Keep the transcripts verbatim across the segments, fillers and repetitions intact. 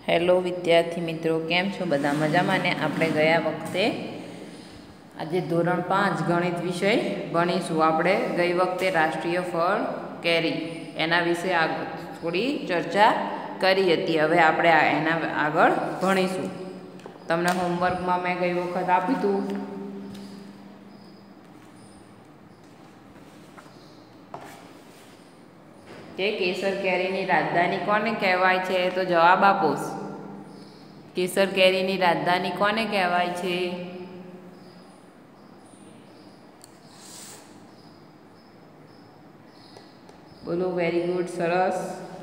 Hello વિદ્યાર્થી મિત્રો, કેમ છો બધા? મજામાં ને? આપણે ગયા વખતે આજે ધોરણ પાંચ ગણિત વિષય ભણીશું. આપણે ગઈ વખતે રાષ્ટ્રીય ફળ કેરી એના વિશે આગળ થોડી ચર્ચા કરી હતી. હવે આપણે એના આગળ ભણીશું. તમને હોમવર્કમાં મેં ગઈ વખત આપ્યું હતું કે કેસર કેરીની રાજધાની કોને કહેવાય છે? તો જવાબ આપો. કેસર કેરીની રાજધાની કોને કહેવાય છે? બોલો. વેરી ગુડ, સરસ.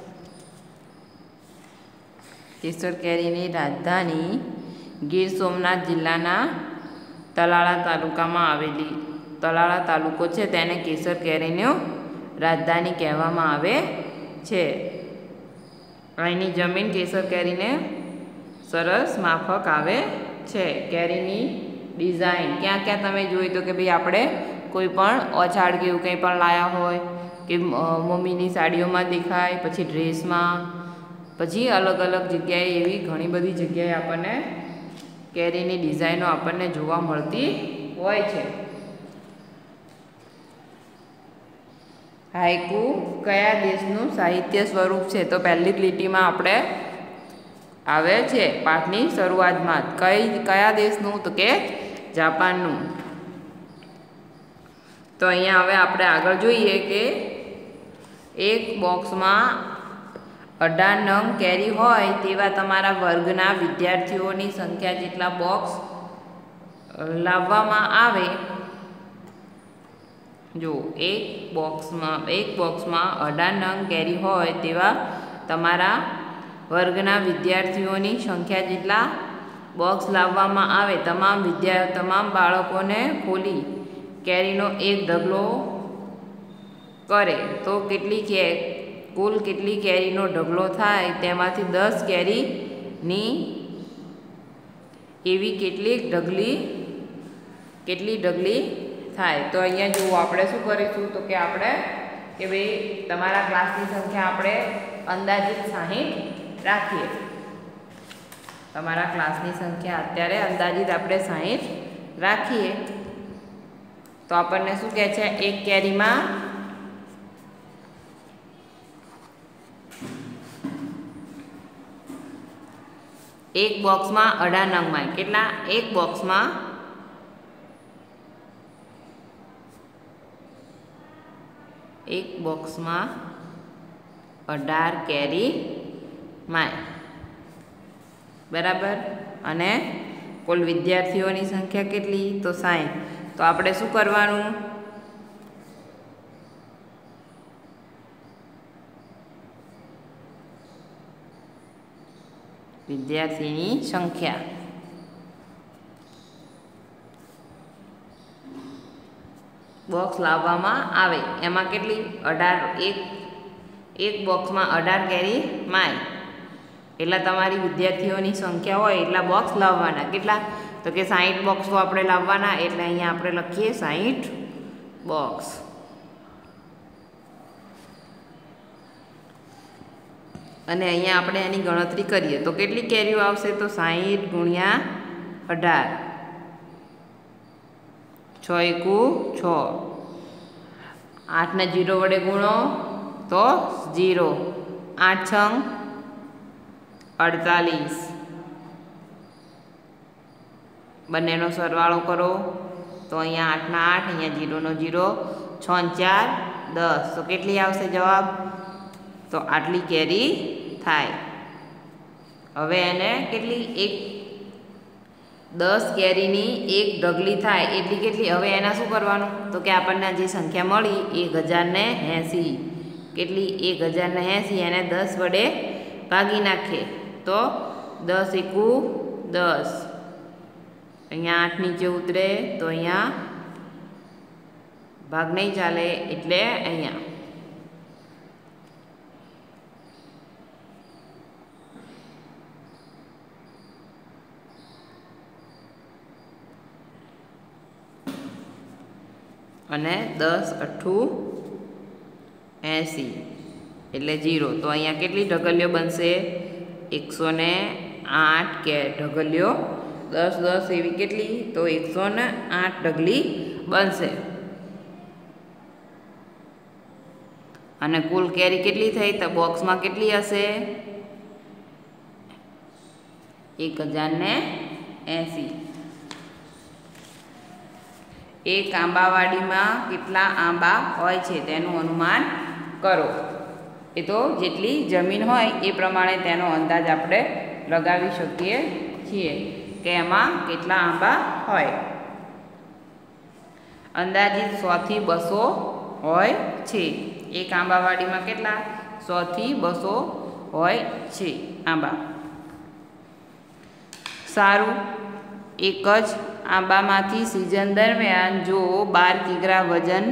કેસર કેરીની રાજધાની ગીર સોમનાથ જિલ્લાના તલાળા તાલુકામાં આવેલી તલાળા તાલુકો છે તેને કેસર કેરીનું રાજધાની કહેવામાં આવે છે. અહીંની જમીન કેસર કેરીને સરસ માફક આવે છે. કેરીની ડિઝાઇન ક્યાં ક્યાં તમે જોઈ તો કે ભાઈ આપણે કોઈ પણ ઓછાડ કે એવું કંઈ પણ લાયા હોય કે મમ્મીની સાડીઓમાં દેખાય, પછી ડ્રેસમાં, પછી અલગ અલગ જગ્યાએ એવી ઘણી બધી જગ્યાએ આપણને કેરીની ડિઝાઇનો આપણને જોવા મળતી હોય છે. હાઇકુ કયા દેશનું સાહિત્ય સ્વરૂપ છે? તો પહેલી લીટીમાં આપણે આવે છે પાઠની શરૂઆતમાં. કઈ કયા દેશનું? તો કે જાપાનનું. તો અહીંયા હવે આપણે આગળ જોઈએ કે એક બોક્સમાં અઢાર નંગ કેરી હોય તેવા તમારા વર્ગના વિદ્યાર્થીઓની સંખ્યા જેટલા બોક્સ લાવવામાં આવે. જો એક બોક્સમાં એક બોક્સમાં અઢાર નંગ કેરી હોય તેવા તમારા વર્ગના વિદ્યાર્થીઓની સંખ્યા જેટલા બોક્સ લાવવામાં આવે. તમામ વિદ્યા તમામ બાળકોને ખોલી કેરીનો એક ઢગલો કરે તો કેટલી કે કુલ કેટલી કેરીનો ઢગલો થાય તેમાંથી દસ કેરીની એવી કેટલીક ઢગલી કેટલી ઢગલી થાય. તો અહીંયા જુઓ આપણે શું કરીશું તો કે આપણે કે ભાઈ તમારા ક્લાસની સંખ્યા આપણે અંદાજિત સાહીઠ રાખીએ. તમારા ક્લાસની સંખ્યા અત્યારે અંદાજિત આપણે સાહીઠ રાખીએ. તો આપણને શું કહે છે? એક કેરીમાં એક બોક્સમાં અઢાર નંગમાં કેટલા? એક બોક્સમાં એક બોક્સમાં અઢાર કેરી માય, બરાબર. અને કુલ વિદ્યાર્થીઓની સંખ્યા કેટલી? તો સાઠ. તો આપણે શું કરવાનું? વિદ્યાર્થીની સંખ્યા બોક્સ લાવવામાં આવે એમાં કેટલી? અઢાર. એક એક બોક્સમાં અઢાર કેરી માય એટલે તમારી વિદ્યાર્થીઓની સંખ્યા હોય એટલા બોક્સ લાવવાના. કેટલા? તો કે સાઠ બોક્સો આપણે લાવવાના. એટલે અહીંયા આપણે લખીએ સાઠ બોક્સ. અને અહીંયા આપણે એની ગણતરી કરીએ તો કેટલી કેરીઓ આવશે? તો સાઠ ગુણ્યા અઢાર, છ એકુ છ, આઠને જીરો વડે ગુણો તો જીરો, આઠ છંગ અડતાલીસ, બંનેનો સરવાળો કરો તો અહીંયા આઠના આઠ, અહીંયા જીરોનો જીરો, છ ચાર દસ. તો કેટલી આવશે જવાબ? તો આટલી કેરી થાય. હવે એને કેટલી? એક દસ કેરીની એક ઢગલી થાય એટલી કેટલી? હવે એના શું કરવાનું? તો કે આપણને જે સંખ્યા મળી એક હજાર ને એંસી. કેટલી? એક હજાર ને એંસી. એને દસ વડે ભાગી નાખીએ તો દસ એકુ દસ. અહીંયા આઠ નીચે ઉતરે તો અહીંયા ભાગ નહીં ચાલે એટલે અહીંયા અને દસ અઠ્ઠું એંસી એટલે જીરો. તો અહીંયા કેટલી ઢગલીઓ બનશે? એકસો ને આઠ કે ઢગલીઓ દસ દસ એવી કેટલી તો એકસો ને આઠ ઢગલી બનશે. અને કુલ કેરી કેટલી થઈ તો બોક્સમાં કેટલી હશે એક હજાર ને એંસી. એક આંબાવાડીમાં કેટલા આંબા હોય છે તેનું અનુમાન કરો. એ તો જેટલી જમીન હોય એ પ્રમાણે તેનો અંદાજ આપણે લગાવી શકીએ છીએ કે એમાં કેટલા આંબા હોય. અંદાજિત સો થી બસો હોય છે. એક આંબાવાડીમાં કેટલા સો થી બસો હોય છે આંબા. સારું, એક જ આંબામાંથી સિઝન દરમિયાન જો બાર કિગ્રા વજન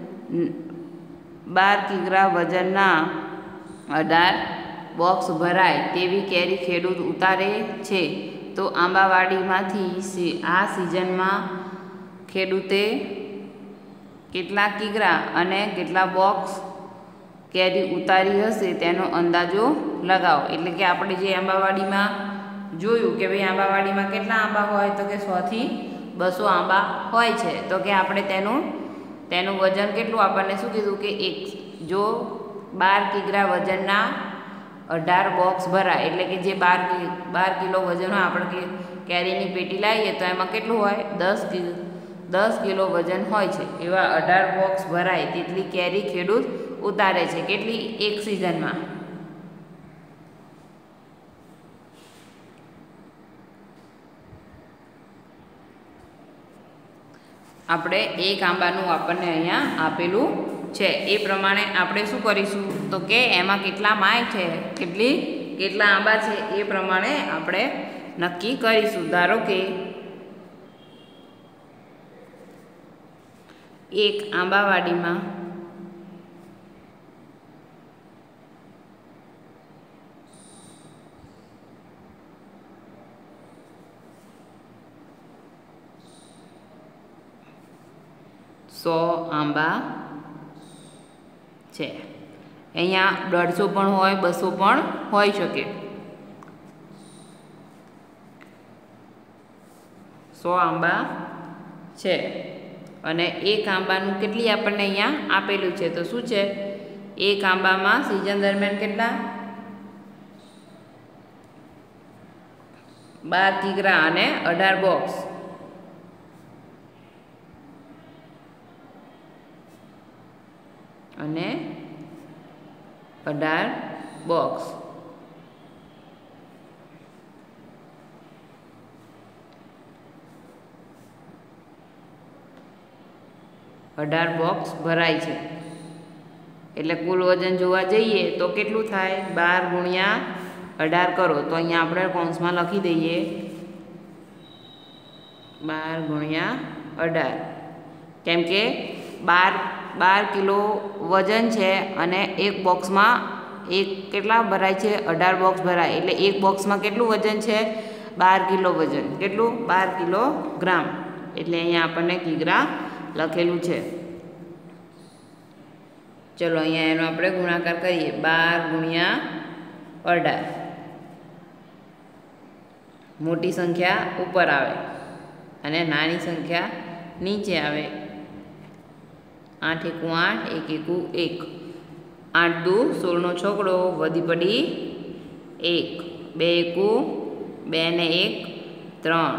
બાર કિગ્રા વજનના અઢાર બોક્સ ભરાય તેવી કેરી ખેડૂત ઉતારે છે તો આંબાવાડીમાંથી આ સિઝનમાં ખેડૂતે કેટલા કિગ્રા અને કેટલા બોક્સ કેરી ઉતારી હશે તેનો અંદાજો લગાવો. એટલે કે આપણે જે આંબાવાડીમાં જોયું કે ભાઈ આંબાવાડીમાં કેટલા આંબા હોય તો કે સો થી બસો આંબા હોય છે તો કે આપણે તેનું તેનું વજન કેટલું આપણને શું કીધું કે એક જો બાર કિગ્રા વજનના અઢાર બોક્સ ભરાય એટલે કે જે બાર બાર કિલો વજન હોય આપણે કેરીની પેટી લાવીએ તો એમાં કેટલું હોય દસ દસ કિલો વજન હોય છે. એવા અઢાર બોક્સ ભરાય તેટલી કેરી ખેડૂત ઉતારે છે. કેટલી એક સિઝનમાં. આપણે એક આંબાનું આપણને અહીંયા આપેલું છે એ પ્રમાણે આપણે શું કરીશું તો કે એમાં કેટલા માય છે કેટલી કેટલા આંબા છે એ પ્રમાણે આપણે નક્કી કરીશું. ધારો કે એક આંબાવાડીમાં સો આંબા છે. અહીંયા દોઢસો પણ હોય બસો પણ હોઈ શકે. સો આંબા છે અને એક આંબાનું કેટલી આપણને અહીંયા આપેલું છે તો શું છે એક આંબામાં સિઝન દરમિયાન કેટલા બાર કિગ્રા અને અઢાર બોક્સ. અને અઢાર બોક્સ. અઢાર બોક્સ ભરાય છે એટલે કુલ વજન જોવા જઈએ તો કેટલું થાય બાર ગુણ્યા અઢાર કરો તો અહીંયા આપણે કૌંસમાં લખી દઈએ બાર ગુણ્યા અઢાર કેમ કે બાર બાર કિલો વજન છે અને એક બોક્સમાં એક કેટલા ભરાય છે અઢાર બોક્સ ભરાય એટલે એક બોક્સમાં કેટલું વજન છે બાર કિલો વજન. કેટલું બાર કિલો ગ્રામ. એટલે અહીંયા આપણને કિગ્રા લખેલું છે. ચલો અહીંયા એનો આપણે ગુણાકાર કરીએ બાર ગુણ્યા અઢાર. મોટી સંખ્યા ઉપર આવે અને નાની સંખ્યા નીચે આવે. આઠ એકુ આઠ એક એકુ એક. આઠ દુ સોળનો છોકડો વધી પડી એક. બે એકુ બે ને એક ત્રણ.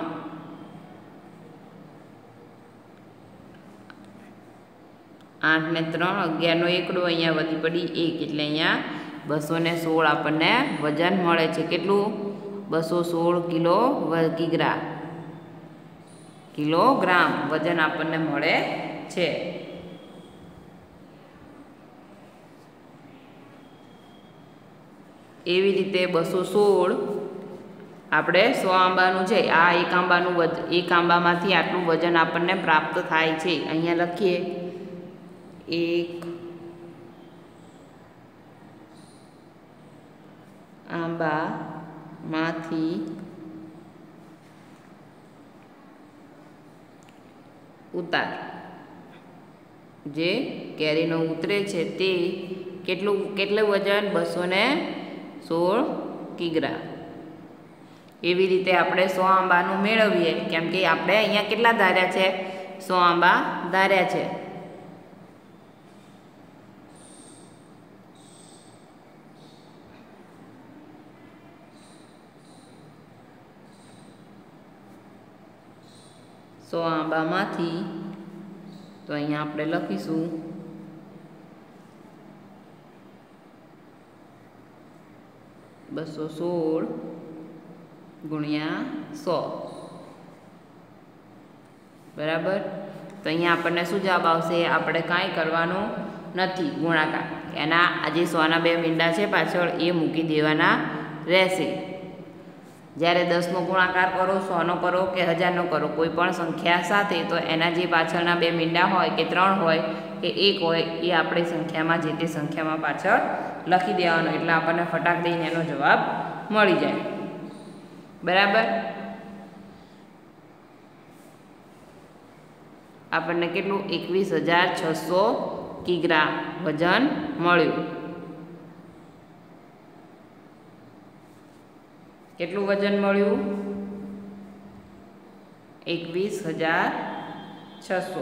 આઠ ને ત્રણ અગિયારનો એકડો અહીંયા વધી પડી એક એટલે અહીંયા બસો ને સોળ આપણને વજન મળે છે. કેટલું બસો સોળ કિલો કિગ્રા કિલોગ્રામ વજન આપણને મળે છે. એવી રીતે બસો સોળ આપણે સો આંબાનું છે આ એક આંબાનું એક આંબામાંથી આટલું વજન આપણને પ્રાપ્ત થાય છે. અહીંયા લખીએ એક આંબામાંથી ઉતાર જે કેરીનો ઉતરે છે તે કેટલું કેટલું વજન બસો ને સોળ કિગ્રા. એવી રીતે આપણે સો આંબાનું મેળવીએ, કેમ કે આપણે અહીંયા કેટલા ધાર્યા છે? સો આંબા ધાર્યા છે. સો આંબામાંથી તો અહીંયા આપણે લખીશું બસો સોળ ગુણ્યા સો. બરાબર. તો અહીંયા આપણને શું જવાબ આવશે? આપણે કાંઈ કરવાનું નથી, ગુણાકાર. એના આજે સોના બે મીંડા છે પાછળ એ મૂકી દેવાના રહેશે. જ્યારે દસનો ગુણાકાર કરો, સોનો કરો કે હજારનો કરો, કોઈ પણ સંખ્યા સાથે, તો એના જે પાછળના બે મીંડા હોય કે ત્રણ હોય કે એક હોય એ આપણે સંખ્યામાં જે તે સંખ્યામાં પાછળ લખી દેવાનો, એટલે આપણને ફટાક દઈને એનો જવાબ મળી જાય. બરાબર. આપણને કેટલું? એકવીસ હજાર છસો કિગ્રા વજન મળ્યું. કેટલું વજન મળ્યું? એકવીસ હજાર છસો.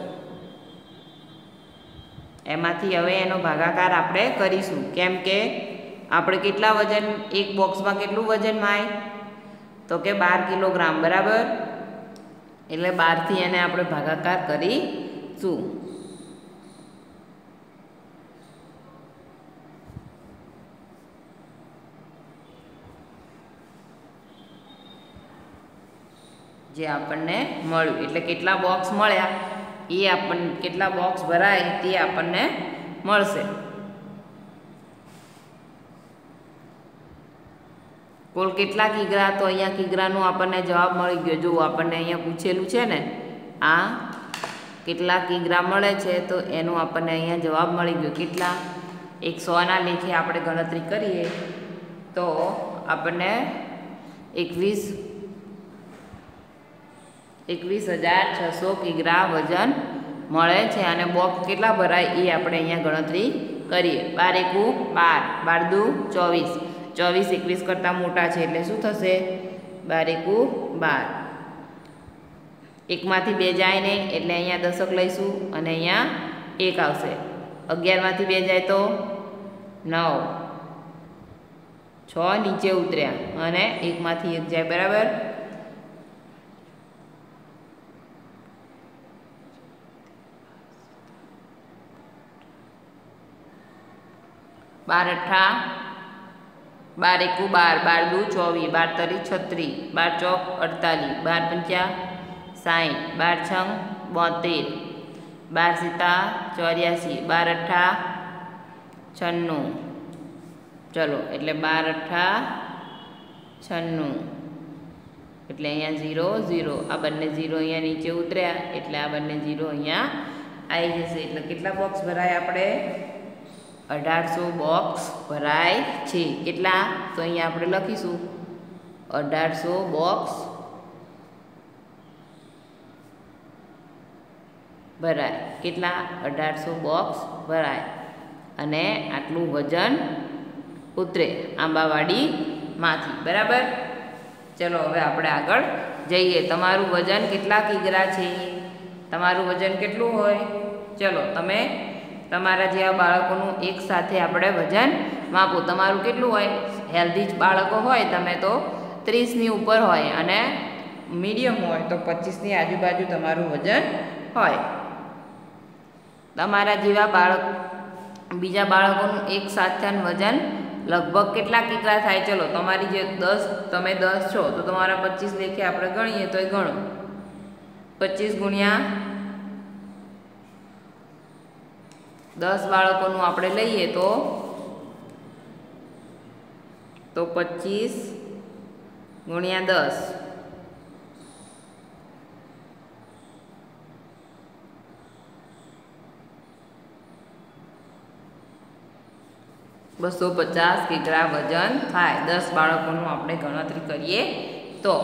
એમાંથી હવે એનો ભાગાકાર આપણે કરીશું, કેમ કે આપણે કેટલા વજન એક બોક્સમાં કેટલું વજન માય? તો કે બાર કિલોગ્રામ. બરાબર. એટલે બારથી એને આપણે ભાગાકાર કરીશું. જે આપણને મળ્યું, એટલે કેટલા બોક્સ મળ્યા એ આપણને, કેટલા બોક્સ ભરાય તે આપણને મળશે. કુલ કેટલા કિગ્રા? તો અહીંયા કિગ્રાનું આપણને જવાબ મળી ગયો. જો આપણને અહીંયા પૂછેલું છે ને, આ કેટલા કિગ્રા મળે છે, તો એનું આપણને અહીંયા જવાબ મળી ગયો. કેટલા? એક સોના લેખે આપણે ગણતરી કરીએ તો આપણને એકવીસ એકવીસ હજાર છસો કિગ્રા વજન મળે છે. અને બોક્સ કેટલા ભરાય એ આપણે અહીંયા ગણતરી કરીએ. બાર એકુ બાર, બાર દુ ચોવીસ, ચોવીસ એકવીસ કરતાં મોટા છે એટલે શું થશે? બાર એકુ બાર. એકમાંથી બે જાય નહીં એટલે અહીંયા દશક લઈશું અને અહીંયા એક આવશે. અગિયારમાંથી બે જાય તો નવ, છ નીચે ઉતર્યા અને એકમાંથી એક જાય. બરાબર. બાર અઠ્ઠા, બાર એકુ બાર, બાર દુ ચોવીસ, બાર તરી છત્રીસ, બાર ચોક અડતાલીસ, બાર પંચા સાઠ, બાર છંગ બોતેર, બાર સિત્તા ચોર્યાસી, બાર અઠ્ઠા છન્નું. ચલો, એટલે બાર અઠ્ઠા છન્નું, એટલે અહીંયા ઝીરો ઝીરો. આ બંને ઝીરો અહીંયા નીચે ઉતર્યા એટલે આ બંને ઝીરો અહીંયા આવી જશે. એટલે કેટલા બોક્સ ભરાય? આપણે અઢારસો બોક્સ ભરાય છે. કેટલા? તો અહીંયા આપણે લખીશું અઢારસો બોક્સ ભરાય. કેટલા? અઢારસો બોક્સ ભરાય. અને આટલું વજન ઉતરે આંબાવાડીમાંથી. બરાબર. ચલો હવે આપણે આગળ જઈએ. તમારું વજન કેટલા કિગ્રા છે? તમારું વજન કેટલું હોય? ચલો તમે તમારા જેવા બાળકોનું એક સાથે આપણે વજન માપો. તમારું કેટલું હોય? હેલ્ધી બાળકો હોય તમે તો ત્રીસની ઉપર હોય, અને મીડિયમ હોય તો પચીસની આજુબાજુ તમારું વજન હોય. તમારા જેવા બાળક બીજા બાળકોનું એક સાથેનું વજન લગભગ કેટલા કિગ્રા થાય? ચલો તમારી જે દસ, તમે દસ છો તો તમારા પચીસ લેખે આપણે ગણીએ તો એ ગણો. પચીસ ગુણ્યા દસ બાળકોનું આપણે લઈએ તો તો પચીસ ગુણ્યા દસ, બસો પચાસ કિગ્રા વજન થાય. દસ બાળકોનું આપણે ગણતરી કરીએ તો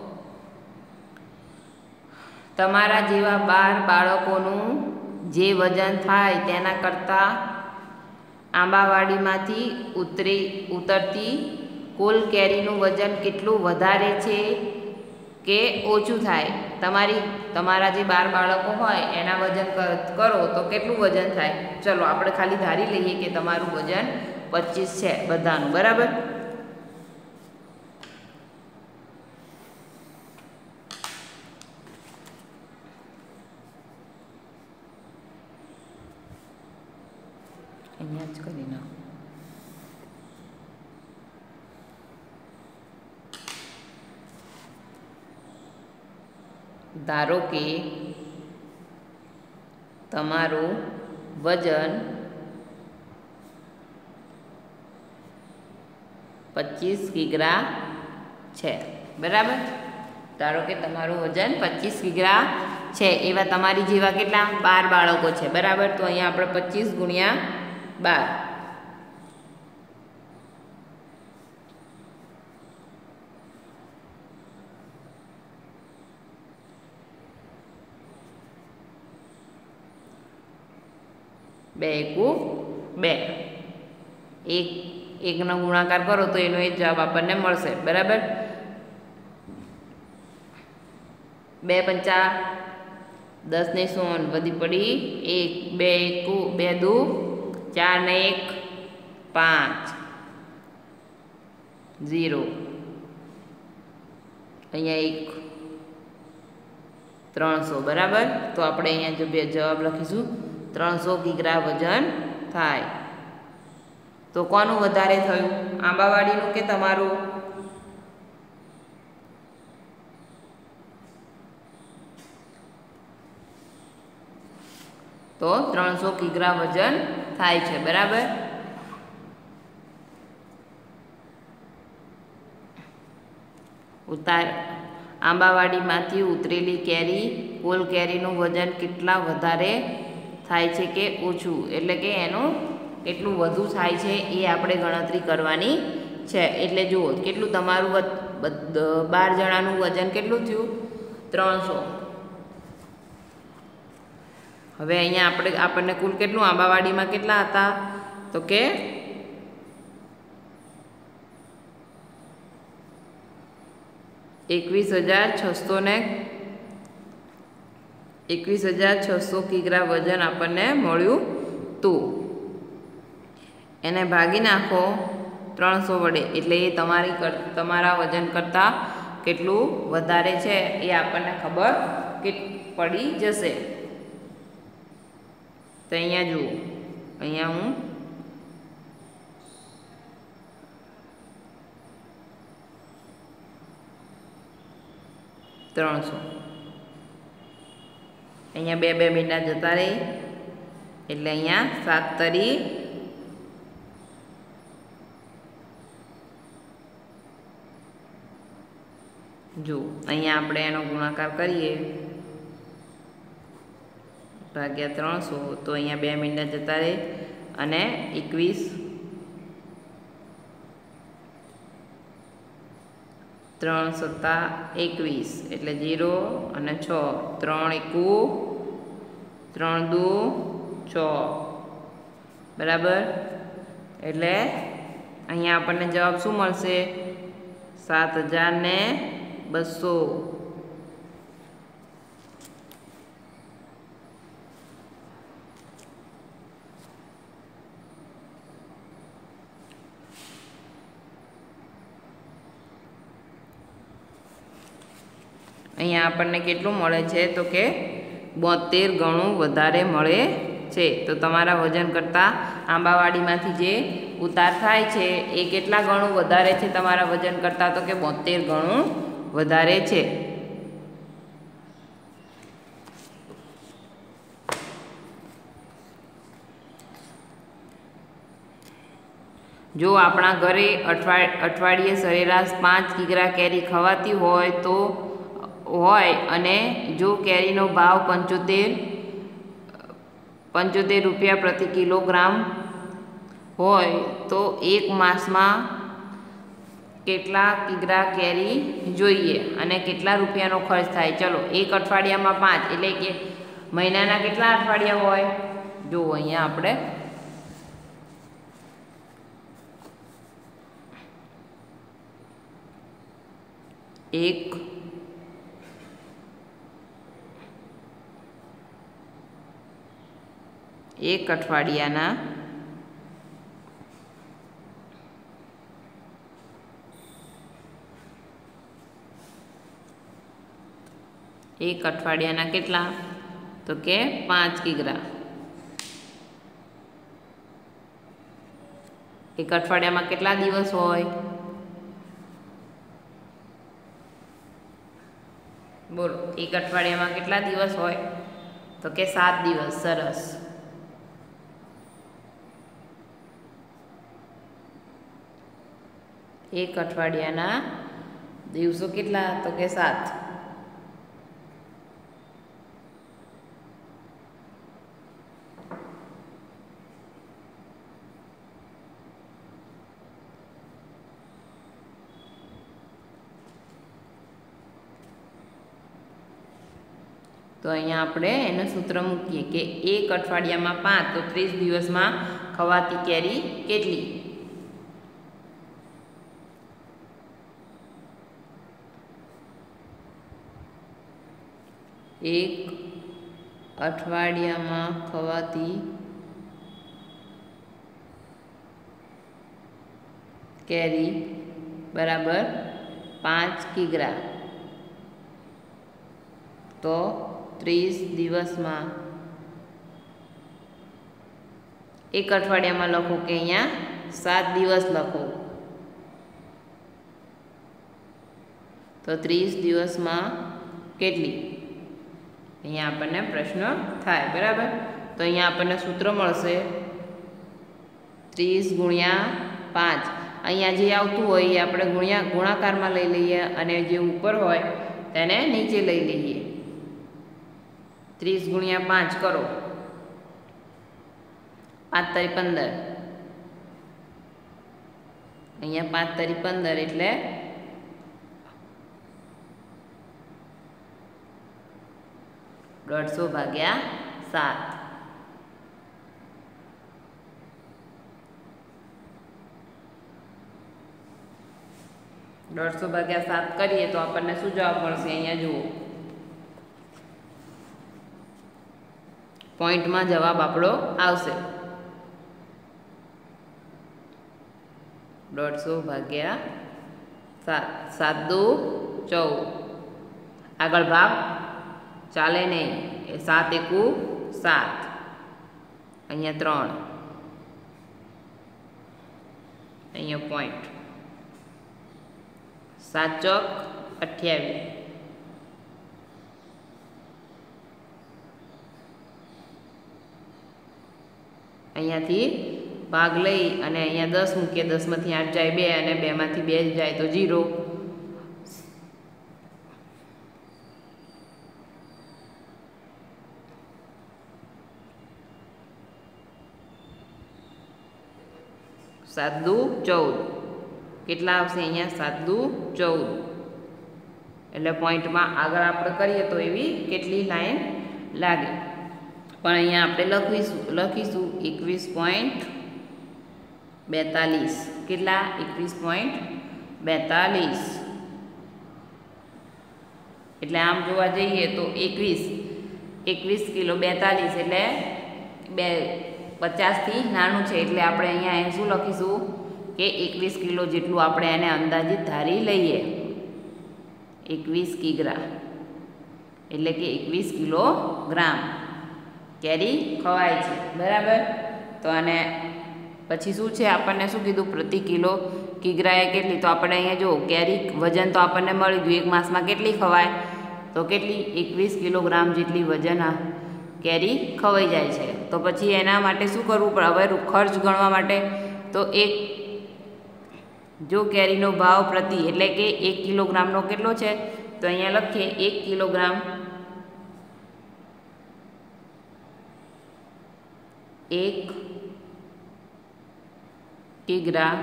તમારા જેવા બાર બાળકોનું જે વજન થાય તેના કરતાં આંબાવાડીમાંથી ઉતરી ઉતરતી કુલ કેરીનું વજન કેટલું વધારે છે કે ઓછું થાય? તમારી તમારા જે બાર બાળકો હોય એના વજન કરો તો કેટલું વજન થાય? ચલો આપણે ખાલી ધારી લઈએ કે તમારું વજન પચીસ છે બધાનું, બરાબર? અહીંયા જ કરી નાખો. ધારો કે તમારું વજન પચીસ કિગ્રા છે, બરાબર? ધારો કે તમારું વજન પચીસ કિગ્રા છે. એવા તમારી જેવા કેટલા બાર બાળકો છે, બરાબર? તો અહીંયા આપણે પચીસ ગુણ્યા બાર બે એકુ બે, એક એકનો ગુણાકાર કરો તો એનો એ જવાબ આપણને મળશે, બરાબર? બે પંચા દસ ને સોન વધી પડી એક, બે એકુ બે દુ ચાર ને એક પાંચ, ઝીરો. અહીંયા એક ત્રણસો, બરાબર? તો આપણે અહીંયા જો બે જવાબ લખીશું ત્રણસો કિગ્રા વજન થાય. તો કોનું વધારે થયું, આંબાવાડીનું કે તમારું? તો ત્રણસો કિગ્રા વજન થાય છે, બરાબર? ઉતાર આંબાવાડીમાંથી ઉતરેલી કેરી કુલ કેરીનું વજન કેટલા વધારે થાય છે કે ઓછું? એટલે કે એનું કેટલું વધુ થાય છે એ આપણે ગણતરી કરવાની છે. એટલે જુઓ કેટલું તમારું બાર જણાનું વજન કેટલું થયું? ત્રણસો. હવે અહીંયા આપણે આપણને કુલ કેટલું આંબાવાડીમાં કેટલા હતા? તો કે એકવીસ હજાર છસો ને એકવીસ હજાર છસો કિગ્રા વજન આપણને મળ્યું તું. એને ભાગી નાખો ત્રણસો વડે એટલે એ તમારી તમારા વજન કરતાં કેટલું વધારે છે એ આપણને ખબર કે પડી જશે. તો અહીંયા જુઓ, અહીંયા હું ત્રણસો, અહીંયા બે બે મીંડા જતા રહી એટલે અહીંયા સાત તરી જો અહીંયા આપણે એનો ગુણાકાર કરીએ ભાગ્યા ત્રણસો તો અહીંયા બે મીંડા જતા રહે અને એકવીસ ત્રણ સત્તા એકવીસ એટલે જીરો અને છ, ત્રણ એકુ ત્રણ દુ છ, બરાબર? એટલે અહીંયા આપણને જવાબ શું મળશે? સાત હજાર ને બસો. અહીંયા આપણને કેટલું મળે છે? તો કે બોતેર ગણું વધારે મળે છે. તો તમારા વજન કરતાં આંબાવાડીમાંથી જે ઉતાર થાય છે એ કેટલા ગણું વધારે છે તમારા વજન કરતાં? તો કે બોતેર ગણું વધારે છે. જો આપણા ઘરે અઠવાડ અઠવાડિયે સરેરાશ પાંચ કિગ્રા કેરી ખવાતી હોય તો હોય અને જો કેરીનો ભાવ પંચોતેર પંચોતેર રૂપિયા પ્રતિ કિલોગ્રામ હોય તો એક માસમાં કેટલા કિગ્રા કેરી જોઈએ અને કેટલા રૂપિયાનો ખર્ચ થાય? ચલો, એક અઠવાડિયામાં પાંચ એટલે કે મહિનાના કેટલા અઠવાડિયા હોય? જો અહીંયા આપણે એક એક અઠવાડિયાના એક અઠવાડિયાના કેટલા? તો કે પાંચ કિગ્રા. એક અઠવાડિયામાં કેટલા દિવસ હોય? બોલો, એક અઠવાડિયામાં કેટલા દિવસ હોય? તો કે સાત દિવસ. સરસ. એક અઠવાડિયાના દિવસો કેટલા? તો કે સાત. તો અહીંયા આપણે એનું સૂત્ર મૂકીએ કે એક અઠવાડિયામાં પાંચ, તો ત્રીસ દિવસમાં ખવાતી કેરી કેટલી? એક અઠવાડિયામાં ખવાતી કેરી બરાબર પાંચ કિગ્રા. તો ત્રીસ દિવસમાં એક અઠવાડિયામાં લખો કે અહીંયા સાત દિવસ લખો. તો ત્રીસ દિવસમાં કેટલી? અહીંયા આપણને પ્રશ્ન થાય. બરાબર. તો અહીંયા આપણને સૂત્ર મળશે ત્રીસ ગુણ્યા પાંચ. અહીંયા જે આવતું હોય એ આપણે ગુણ્યા ગુણાકારમાં લઈ લઈએ અને જે ઉપર હોય તેને નીચે લઈ લઈએ. ત્રીસ ગુણ્યા પાંચ કરો, પાંચ તરી પંદર. અહીંયા પાંચ તરી પંદર એટલે દોઢસો ભાગ્યા સાત. દોઢસો ભાગ્યા સાત કરીએ તો આપણને શું જવાબ મળશે? અહીંયા જુઓ, પોઈન્ટમાં જવાબ આપણો આવશે દોઢસો ભાગ્યા સાત. સાત દુ ચૌદ. આગળ ભાગ ચાલે નહીં. એ સાત એકુ સાત. અહીંયા ત્રણ. અહીંયા પોઈન્ટ. સાત ચોક અઠ્યાવીસ. અહીંયાથી ભાગ લઈ અને અહીંયા દસ મૂકીએ. દસમાંથી આઠ જાય બે અને બેમાંથી બે જાય તો જીરો. સાત દુ ચૌદ. કેટલા આવશે અહીંયા? સાત દુ ચૌદ. એટલે પોઈન્ટમાં આગળ આપણે કરીએ તો એવી કેટલી લાઈન લાગે? પણ અહીંયા આપણે લખીશું લખીશું એકવીસ પોઈન્ટ બેતાલીસ. કેટલા? એકવીસ પોઈન્ટ બેતાલીસ. એટલે આમ જોવા જઈએ તો એકવીસ એકવીસ કિલો બેતાલીસ એટલે બે પચાસથી નાનું છે. એટલે આપણે અહીંયા શું લખીશું કે એકવીસ કિલો જેટલું આપણે એને અંદાજિત ધારી લઈએ. એકવીસ કિગ્રા એટલે કે એકવીસ કિલોગ્રામ કેરી ખવાય છે. બરાબર. તો આને પછી શું છે? આપણને શું કીધું? પ્રતિ કિલો કિગ્રાએ કેટલી? તો આપણે અહીંયા જો કેરી વજન તો આપણને મળી ગયું. એક માસમાં કેટલી ખવાય? તો કેટલી? એકવીસ કિલોગ્રામ જેટલી વજન આ કેરી ખવાઈ જાય છે. તો પછી એના માટે શું કરવું પડે? હવે ખર્ચ ગણવા માટે તો એક જો કેરીનો ભાવ પ્રતિ એટલે કે એક કિલોગ્રામનો કેટલો છે? તો અહીંયા લખીએ એક કિલોગ્રામ એક કિગ્રા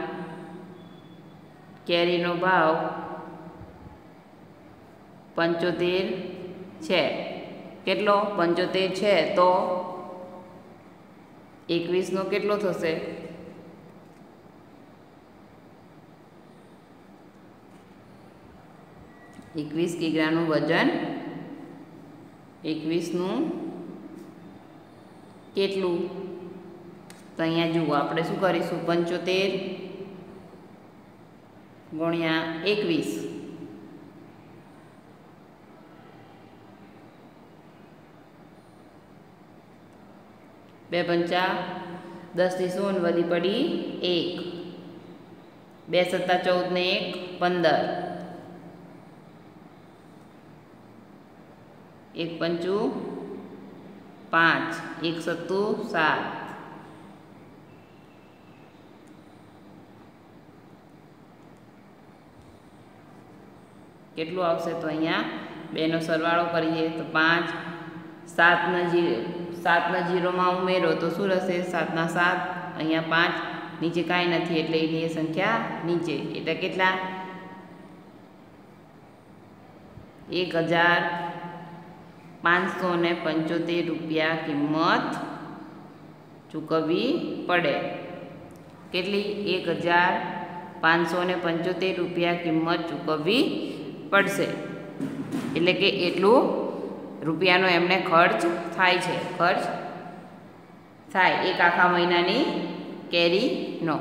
કેરીનો ભાવ પંચોતેર છે. કેટલો? પંચોતેર છે. તો એકવીસનો કેટલો થશે? એકવીસ કિગ્રાનું વજન એકવીસનું કેટલું? તો અહીંયા જુઓ, આપણે શું કરીશું? પંચોતેર ગુણ્યા એકવીસ, બે પંચા દસથી શૂન વધી પડી એક, બે સત્તા ચૌદ ને એક પંદર, એક પંચું પાંચ, એક સત્તું સાત, કેટલું આવશે? તો અહીંયા બેનો સરવાળો કરીએ તો પાંચ, સાતના જીરો સાતના જીરોમાં ઉમેરો તો શું રહેશે? સાતના સાત, અહીંયા પાંચ, નીચે કાંઈ નથી એટલે એની એ સંખ્યા નીચે, એટલે કેટલા? એક હજાર પાંચસો ને પંચોતેર રૂપિયા કિંમત ચૂકવવી પડે. કેટલી? એક હજાર પાંચસો ને પંચોતેર રૂપિયા કિંમત ચૂકવવી પડશે. એટલે કે એટલું રૂપિયાનો એમને ખર્ચ થાય છે, ખર્ચ થાય એક આખા મહિનાની કેરીનો.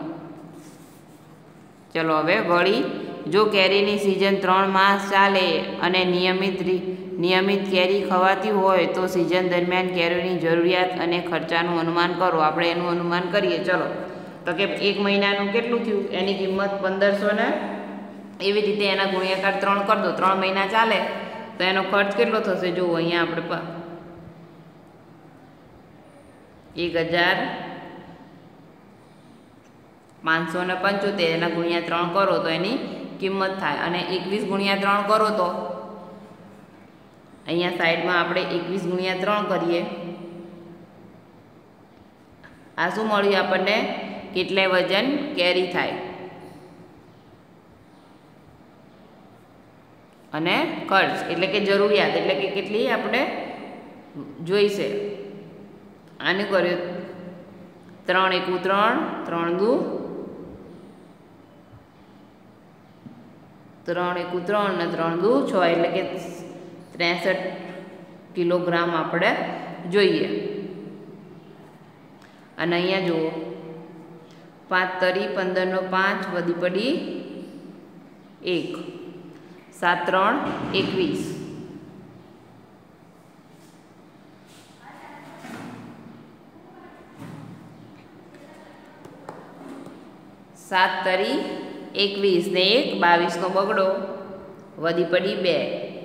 ચલો હવે વળી, જો કેરીની સિઝન ત્રણ માસ ચાલે અને નિયમિત નિયમિત કેરી ખવાતી હોય તો સિઝન દરમિયાન કેરીની જરૂરિયાત અને ખર્ચાનું અનુમાન કરો. આપણે એનું અનુમાન કરીએ. ચલો, તો કે એક મહિનાનું કેટલું થયું? એની કિંમત પંદરસો ને એવી રીતે એના ગુણ્યાકાર ત્રણ કરી દો. ત્રણ મહિના ચાલે તો એનો ખર્ચ કેટલો થશે? જુઓ અહીંયા આપણે એક હજાર પાંચસો ને પંચોતેર એના ગુણ્યા ત્રણ કરો તો એની કિંમત થાય. અને એકવીસ ગુણ્યા ત્રણ કરો તો અહીંયા સાઈડમાં આપણે એકવીસ ગુણ્યા ત્રણ કરીએ. આ શું મળ્યું આપણને? કેટલાય વજન કેરી થાય અને ખર્ચ એટલે કે જરૂરિયાત એટલે કે કેટલી આપણે જોઈશે. આને કર્યું ત્રણ એકુ ત્રણ, ત્રણ દુ ત્રણ એકુ ત્રણ ને ત્રણ દુ છ એટલે કે ત્રેસઠ કિલોગ્રામ આપણે જોઈએ. અને અહીંયા જુઓ, પાંચ તરી પંદરનો પાંચ વધી પડી એક, સાત ત્રણ એકવીસ, સાત તરી એકવીસ ને એક બાવીસનો બગડો વધી પડી બે,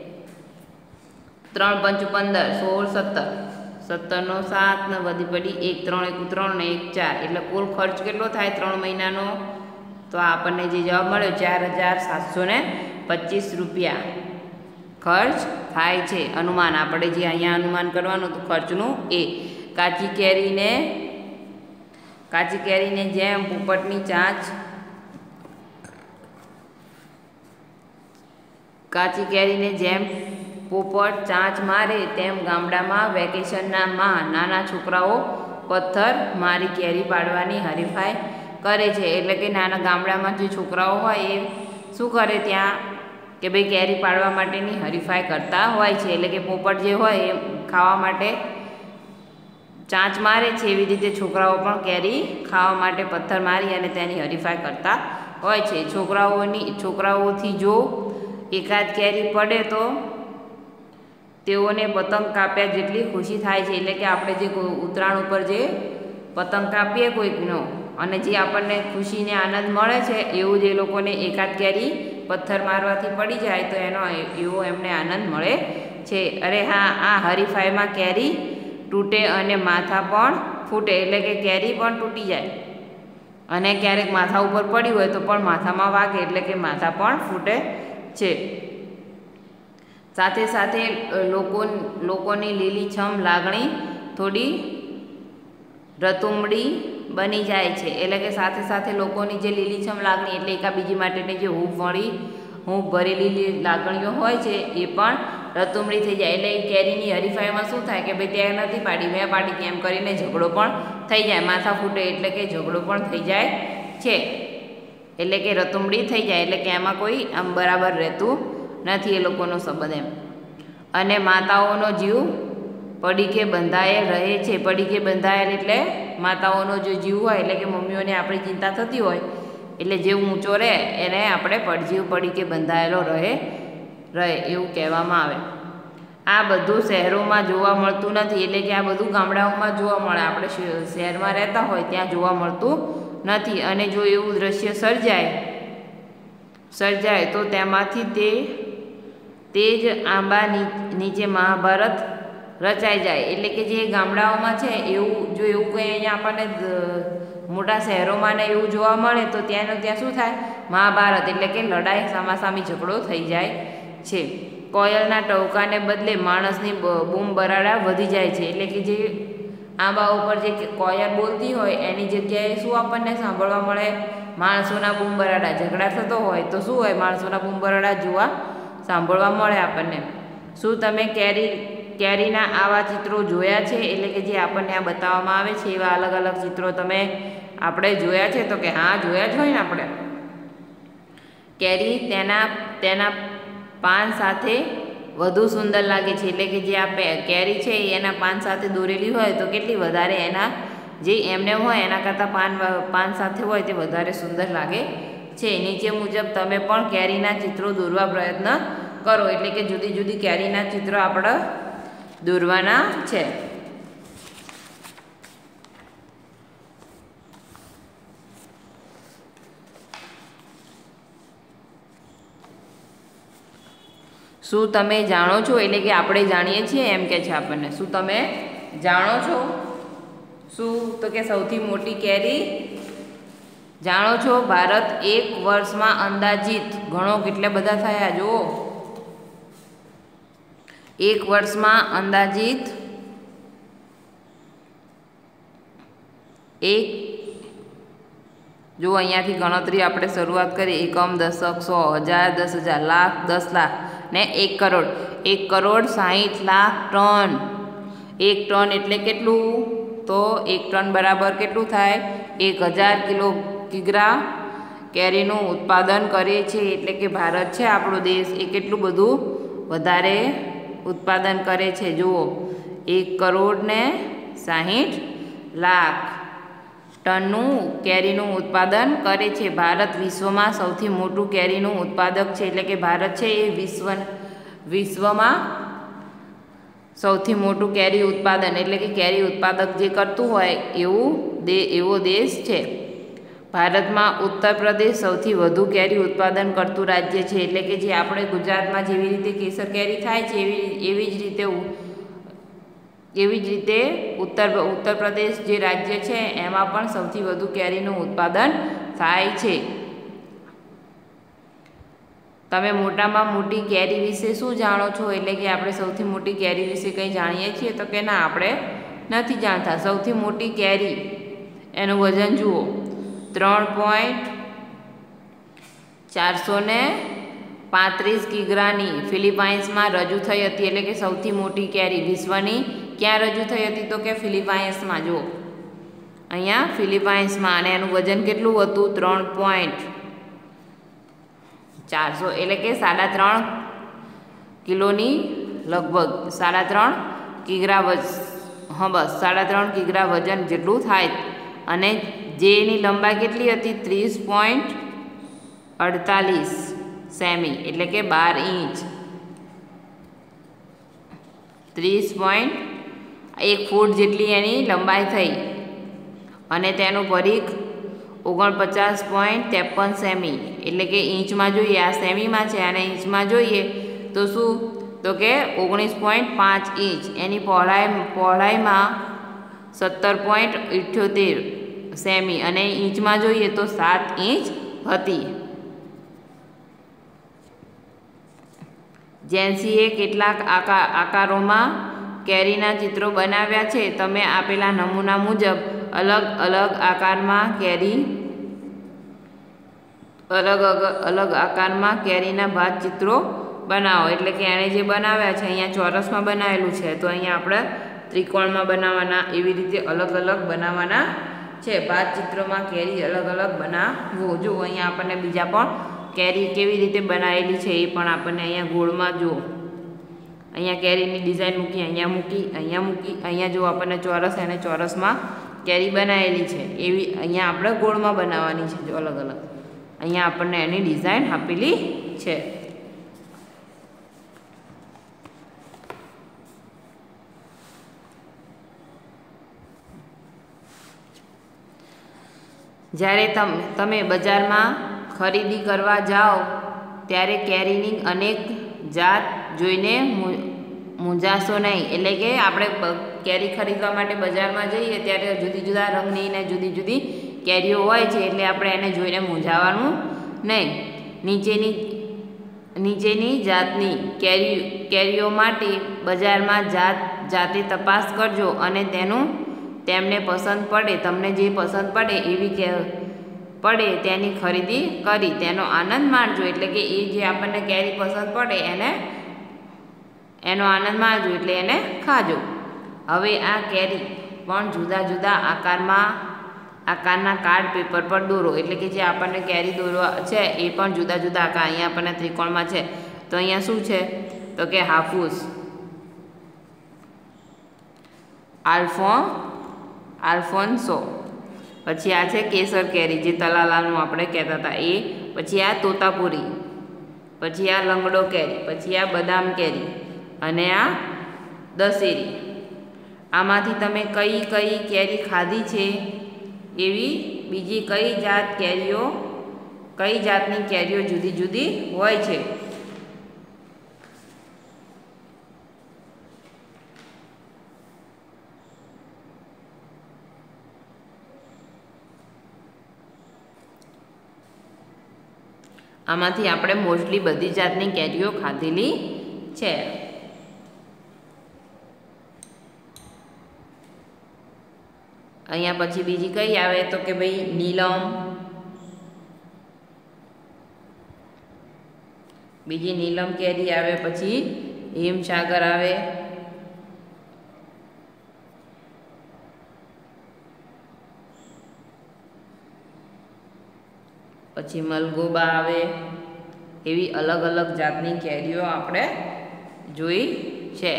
ત્રણ પંચુ પંદર, સોળ સત્તર, સત્તરનો સાત ને વધી પડી એક, ત્રણ એકુ ત્રણ ને એક ચાર, એટલે કુલ ખર્ચ કેટલો થાય ત્રણ મહિનાનો? તો આપણને જે જવાબ મળ્યો ચાર હજાર સાતસો ને પચીસ રૂપિયા ખર્ચ થાય છે. અનુમાન આપણે જે અહીંયા અનુમાન કરવાનું હતું ખર્ચનું એ. કાચી કેરીને કાચી કેરીને જેમ પોપટની ચાંચ કાચી કેરીને જેમ પોપટ ચાંચ મારે તેમ ગામડામાં વેકેશનના માં નાના છોકરાઓ પથ્થર મારી કેરી પાડવાની હરીફાઈ કરે છે. એટલે કે નાના ગામડામાં જે છોકરાઓ હોય એ શું કરે ત્યાં કે ભાઈ કેરી પાડવા માટેની હરીફાઈ કરતા હોય છે. એટલે કે પોપટ જે હોય એ ખાવા માટે ચાંચ મારે છે, એવી રીતે છોકરાઓ પણ કેરી ખાવા માટે પથ્થર મારી અને તેની હરીફાઈ કરતા હોય છે. છોકરાઓની છોકરાઓથી જો એકાદ કેરી પડે તો તેઓને પતંગ કાપ્યા જેટલી ખુશી થાય છે. એટલે કે આપણે જે ઉત્તરાયણ ઉપર જે પતંગ કાપીએ કોઈકનો અને જે આપણને ખુશીને આનંદ મળે છે એવું જે લોકોને એકાદ કેરી પથ્થર મારવાથી પડી જાય તો એનો એવો એમને આનંદ મળે છે. અરે હા, આ હરીફાઈમાં કેરી તૂટે અને માથા પણ ફૂટે. એટલે કે કેરી પણ તૂટી જાય અને ક્યારેક માથા ઉપર પડી હોય તો પણ માથામાં વાગે એટલે કે માથા પણ ફૂટે છે. સાથે સાથે લોકો લોકોની લીલીછમ લાગણી થોડી રતુમડી બની જાય છે. એટલે કે સાથે સાથે લોકોની જે લીલીછમ લાગણી એટલે એકાબીજી માટેની જે હૂંફ વળી હૂંફ ભરેલી લાગણીઓ હોય છે એ પણ રતુમડી થઈ જાય. એટલે એ કેરીની હરીફાઈમાં શું થાય કે ભાઈ ત્યાં નથી પાડી મેં પાડી કેમ કરીને ઝઘડો પણ થઈ જાય. માથા ફૂટે એટલે કે ઝઘડો પણ થઈ જાય છે. એટલે કે રતુમડી થઈ જાય એટલે કે એમાં કોઈ આમ બરાબર રહેતું નથી એ લોકોનો સંબંધ એમ. અને માતાઓનો જીવ પડીકે બંધાયેલ રહે છે. પડીકે બંધાયેલ એટલે માતાઓનો જે જીવ હોય એટલે કે મમ્મીઓને આપણી ચિંતા થતી હોય એટલે જે ઊંચો રહે એને આપણે પડજીવ પડીકે બંધાયેલો રહે રહે એવું કહેવામાં આવે. આ બધું શહેરોમાં જોવા મળતું નથી એટલે કે આ બધું ગામડાઓમાં જોવા મળે. આપણે શહેરમાં રહેતા હોય ત્યાં જોવા મળતું નથી. અને જો એવું દ્રશ્ય સર્જાય સર્જાય તો તેમાંથી તે તે જ આંબા નીચે મહાભારત રચાઈ જાય. એટલે કે જે ગામડાઓમાં છે એવું જો એવું કંઈ અહીંયા આપણને મોટા શહેરોમાં ને એવું જોવા મળે તો ત્યાંનું ત્યાં શું થાય, મહાભારત એટલે કે લડાઈ સામાસામી ઝઘડો થઈ જાય છે. કોયલના ટહુકાને બદલે માણસની બૂમ બરાડા વધી જાય છે. એટલે કે જે આંબા ઉપર જે કોયલ બોલતી હોય એની જગ્યાએ શું આપણને સાંભળવા મળે, માણસોના બૂમ બરાડા. ઝઘડા થતો હોય તો શું હોય, માણસોના બૂમ બરાડા જોવા સાંભળવા મળે આપણને. શું તમે કેરી કેરીના આવા ચિત્રો જોયા છે? એટલે કે જે આપણને આ બતાવવામાં આવે છે એવા અલગ અલગ ચિત્રો તમે આપણે જોયા છે? તો કે હા, જોયા જ હોય ને આપણે. કેરી તેના તેના પાન સાથે વધુ સુંદર લાગે છે. એટલે કે જે આ કેરી છે એના પાન સાથે દોરેલી હોય તો કેટલી વધારે એના જે એમને હોય એના કરતાં પાન પાન સાથે હોય તે વધારે સુંદર લાગે છે. નીચે મુજબ તમે પણ કેરીના ચિત્રો દોરવા પ્રયત્ન કરો. એટલે કે જુદી જુદી કેરીના ચિત્રો આપણે દોરવાના છે. શું તમે જાણો છો? એટલે કે આપણે જાણીએ છીએ એમ કે છે આપણને. શું તમે જાણો છો? શું? તો કે સૌથી મોટી કેરી જાણો છો? ભારત એક વર્ષમાં અંદાજિત ઘણો કેટલા બધા થયા જુઓ. એક વર્ષમાં અંદાજિત એક જો અહીંયાથી ગણતરી આપણે શરૂઆત કરીએ. એકમ, દશક, સો, હજાર, દસ હજાર, લાખ, દસ લાખ ને એક કરોડ. એક કરોડ સાહીઠ લાખ ટન. એક ટન એટલે કેટલું? તો એક ટન બરાબર કેટલું થાય? એક હજાર કિલો કિગ્રા કેરીનું ઉત્પાદન કરે છે. એટલે કે ભારત છે આપણો દેશ એ કેટલું બધું વધારે ઉત્પાદન કરે છે. જુઓ, એક કરોડ ને સાહીઠ લાખ ટનનું કેરીનું ઉત્પાદન કરે છે. ભારત વિશ્વમાં સૌથી મોટું કેરીનું ઉત્પાદક છે. એટલે કે ભારત છે એ વિશ્વ વિશ્વમાં સૌથી મોટું કેરી ઉત્પાદન એટલે કે કેરી ઉત્પાદક જે કરતું હોય એવું દે એવો દેશ છે. ભારતમાં ઉત્તર પ્રદેશ સૌથી વધુ કેરી ઉત્પાદન કરતું રાજ્ય છે. એટલે કે જે આપણે ગુજરાતમાં જેવી રીતે કેસર કેરી થાય છે એવી એવી જ રીતે એવી જ રીતે ઉત્તર ઉત્તર પ્રદેશ જે રાજ્ય છે એમાં પણ સૌથી વધુ કેરીનું ઉત્પાદન થાય છે. તમે મોટામાં મોટી કેરી વિશે શું જાણો છો? એટલે કે આપણે સૌથી મોટી કેરી વિશે કંઈ જાણીએ છીએ? તો કે ના, આપણે નથી જાણતા. સૌથી મોટી કેરી એનું વજન જુઓ, ત્રણ પોઈન્ટ ચારસો ને પાંત્રીસ કિગ્રાની ફિલિપાઇન્સમાં રજૂ થઈ હતી. એટલે કે સૌથી મોટી કેરી વિશ્વની ક્યાં રજૂ થઈ હતી? તો કે ફિલિપાઇન્સમાં. જુઓ અહીંયા ફિલિપાઇન્સમાં. અને એનું વજન કેટલું હતું? ત્રણ પોઈન્ટ ચારસો એટલે કે સાડા ત્રણ કિલોની લગભગ સાડા ત્રણ કિગ્રા વજ હા બસ સાડા ત્રણ કિગ્રા વજન જેટલું થાય. અને જેની લંબાઈ કેટલી હતી? ત્રીસ પોઈન્ટ અડતાલીસ સેમી એટલે કે બાર ઇંચ. ત્રીસ પોઈન્ટ એક ફૂટ જેટલી એની લંબાઈ થઈ. અને તેનું પરિઘ ઓગણપચાસ પોઈન્ટ ત્રેપન સેમી એટલે કે ઇંચમાં જોઈએ, આ સેમીમાં છે અને ઇંચમાં જોઈએ તો શું? તો કે ઓગણીસ પોઈન્ટ પાંચ ઇંચ. એની પહોળાઈ પહોળાઈમાં સત્તર પોઈન્ટ ઇઠ્યોતેર સેમી અને ઇંચમાં જોઈએ તો સાત ઇંચ હતી. જેન્સીએ કેટલાક આકાર આકારોમાં કેરીના ચિત્રો બનાવ્યા છે. તમે આપેલા નમૂના મુજબ અલગ અલગ આકારમાં કેરી અલગ અલગ આકારમાં કેરીના ભાત ચિત્રો બનાવો. એટલે કે એણે જે બનાવ્યા છે અહીંયા ચોરસમાં બનાવેલું છે તો અહીંયા આપણે ત્રિકોણમાં બનાવવાના. એવી રીતે અલગ અલગ બનાવવાના છે. ભાત ચિત્રોમાં કેરી અલગ અલગ બનાવવું. જો અહીંયા આપણને બીજા પણ કેરી કેવી રીતે બનાવેલી છે એ પણ આપણને અહીંયા ગોળમાં જુઓ, અહીંયા કેરીની ડિઝાઇન મૂકી, અહીંયા મૂકી, અહીંયા મૂકી, અહીંયા જો આપણને ચોરસ અને ચોરસમાં કેરી બનાવેલી છે એવી અહીંયા આપણે ગોળમાં બનાવવાની છે. જો અલગ અલગ અહીંયા આપણને એની ડિઝાઇન આપેલી છે. જ્યારે તમે તમે બજારમાં ખરીદી કરવા જાઓ ત્યારે કેરીની અનેક જાત જોઈને મૂંઝાશો નહીં. એટલે કે આપણે કેરી ખરીદવા માટે બજારમાં જઈએ ત્યારે જુદી જુદા રંગની ને જુદી જુદી કેરીઓ હોય છે, એટલે આપણે એને જોઈને મૂંઝાવાનું નહીં. નીચેની નીચેની જાતની કેરી કેરીઓ માટે બજારમાં જાત જાતે તપાસ કરજો અને તેનું તેમને પસંદ પડે તમને જે પસંદ પડે એવી કે પડે તેની ખરીદી કરી તેનો આનંદ માણજો. એટલે કે એ જે આપણને કેરી પસંદ પડે એને એનો આનંદ માણજો, એટલે એને ખાજો. હવે આ કેરી પણ જુદા જુદા આકારમાં આકારના કાર્ડ પેપર પર દોરો. એટલે કે જે આપણને કેરી દોરવા છે એ પણ જુદા જુદા આકાર, અહીંયા આપણને ત્રિકોણમાં છે તો અહીંયા શું છે તો કે હાફૂસ, આલ્ફો આલ્ફોન્સો, પછી આ છે કેસર કેરી જે તલાલાનું આપણે કહેતા હતા એ, પછી આ તોતાપુરી, પછી આ લંગડો કેરી, પછી આ બદામ કેરી અને આ દશેરી. આમાંથી તમે કઈ કઈ કેરી ખાધી છે એવી બીજી કઈ જાત કેરીઓ કઈ જાતની કેરીઓ જુદી જુદી હોય છે. આમાંથી આપણે મોસ્ટલી બધી જાતની કેરીઓ ખાધેલી છે. અહીંયા પછી બીજી કઈ આવે તો કે ભાઈ નીલમ, બીજી નીલમ કેરી આવે, પછી હિમસાગર આવે, પછી મલગોબા આવે. એવી અલગ અલગ જાતની કેરીઓ આપણે જોઈ છે.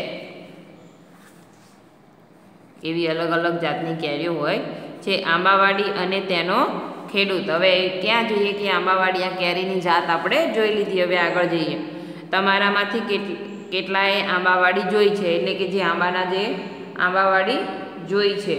એવી અલગ અલગ જાતની કેરીઓ હોય છે. આંબાવાડી અને તેનો ખેડૂત. હવે ક્યાં જોઈએ કે આંબાવાડી આ કેરીની જાત આપણે જોઈ લીધી. હવે આગળ જઈએ. તમારામાંથી કેટ કેટલાએ આંબાવાડી જોઈ છે, એટલે કે જે આંબાના જે આંબાવાડી જોઈ છે.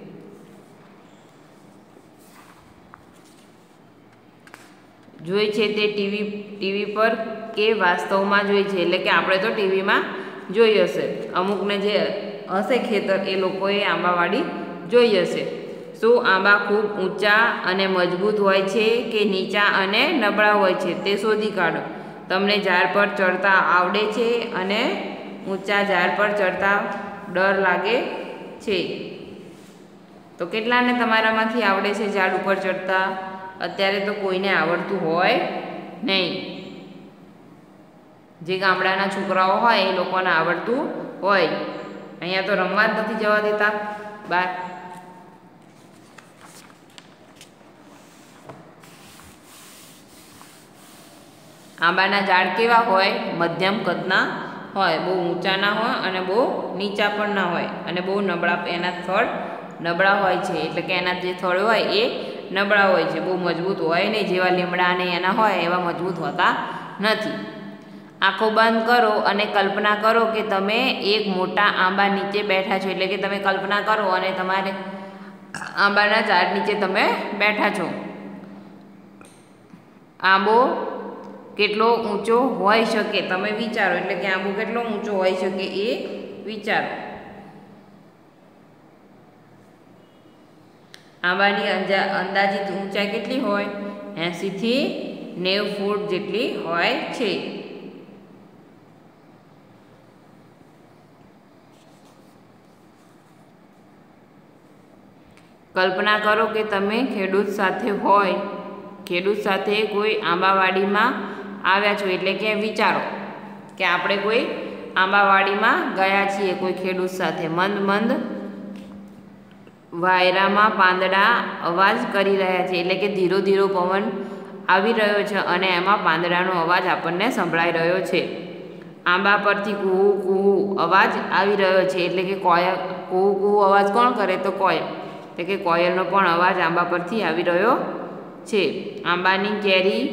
જોઈ છે તે ટીવી ટીવી પર કે વાસ્તવમાં જોઈ છે. એટલે કે આપણે તો ટીવીમાં જોઈ હશે, અમુકને જે હશે ખેતર એ લોકોએ આંબાવાડી જોઈ હશે. શું આંબા ખૂબ ઊંચા અને મજબૂત હોય છે કે નીચા અને નબળા હોય છે તે શોધી કાઢો. તમને ઝાડ પર ચડતા આવડે છે અને ઊંચા ઝાડ પર ચડતા ડર લાગે છે? તો કેટલાને તમારામાંથી આવડે છે ઝાડ ઉપર ચડતા? અત્યારે તો કોઈને આવડતું હોય નહીં. જે ગામડાના છોકરાઓ હોય એ લોકોને આવડતું હોય. અહીંયા તો રમવા જ નથી જવા દેતા બહાર. આંબાના ઝાડ કેવા હોય? મધ્યમ કદના હોય, બહુ ઊંચા ના હોય અને બહુ નીચા પણ ના હોય, અને બહુ નબળા, એના થડ નબળા હોય છે. એટલે કે એના જે થડ હોય એ નબળા હોય છે, બહુ મજબૂત હોય નહીં. જેવા લીમડા ને એના હોય એવા મજબૂત હોતા નથી. આંખો બંધ કરો અને કલ્પના કરો કે તમે એક મોટા આંબા નીચે બેઠા છો. એટલે કે તમે કલ્પના કરો અને તમારે આંબાના ઝાડ નીચે તમે બેઠા છો. આંબો કેટલો ઊંચો હોઈ શકે તમે વિચારો. એટલે કે આંબો કેટલો ઊંચો હોઈ શકે એ વિચારો. આંબાની અંજા અંદાજિત ઊંચાઈ કેટલી હોય? એંસી થી નેવું ફૂટ જેટલી હોય છે. કલ્પના કરો કે તમે ખેડૂત સાથે હોય ખેડૂત સાથે કોઈ આંબાવાડીમાં આવ્યા છો. એટલે કે વિચારો કે આપણે કોઈ આંબાવાડીમાં ગયા છીએ કોઈ ખેડૂત સાથે. મંદ મંદ વાયરામાં પાંદડા અવાજ કરી રહ્યા છે. એટલે કે ધીરો ધીરો પવન આવી રહ્યો છે અને એમાં પાંદડાનો અવાજ આપણને સંભળાઈ રહ્યો છે. આંબા પરથી કુહુ કુહુ અવાજ આવી રહ્યો છે, એટલે કે કોયલ કુહુ કુહુ અવાજ કોણ કરે તો કોયલ, એટલે કે કોયલનો પણ અવાજ આંબા પરથી આવી રહ્યો છે. આંબાની કેરી